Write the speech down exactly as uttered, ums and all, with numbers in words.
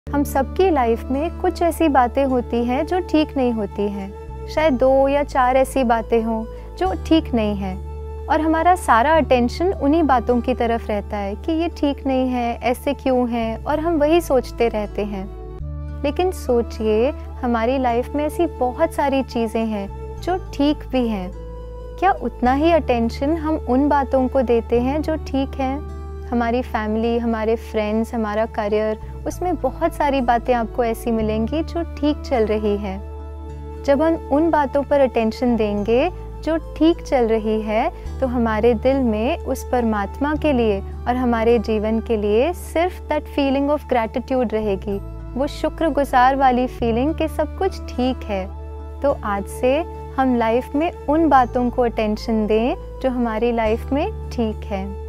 हम सबकी लाइफ में कुछ ऐसी बातें होती हैं जो ठीक नहीं होती हैं। शायद दो या चार ऐसी बातें हों जो ठीक नहीं हैं और हमारा सारा अटेंशन उन्हीं बातों की तरफ रहता है कि ये ठीक नहीं है, ऐसे क्यों है, और हम वही सोचते रहते हैं। लेकिन सोचिए, हमारी लाइफ में ऐसी बहुत सारी चीज़ें हैं जो ठीक भी हैं। क्या उतना ही अटेंशन हम उन बातों को देते हैं जो ठीक हैं? हमारी फैमिली, हमारे फ्रेंड्स, हमारा करियर, उसमें बहुत सारी बातें आपको ऐसी मिलेंगी जो ठीक चल रही है। जब हम उन बातों पर अटेंशन देंगे जो ठीक चल रही है, तो हमारे दिल में उस परमात्मा के लिए और हमारे जीवन के लिए सिर्फ दैट फीलिंग ऑफ ग्रैटिट्यूड रहेगी, वो शुक्रगुजार वाली फीलिंग कि सब कुछ ठीक है। तो आज से हम लाइफ में उन बातों को अटेंशन दें जो हमारी लाइफ में ठीक है।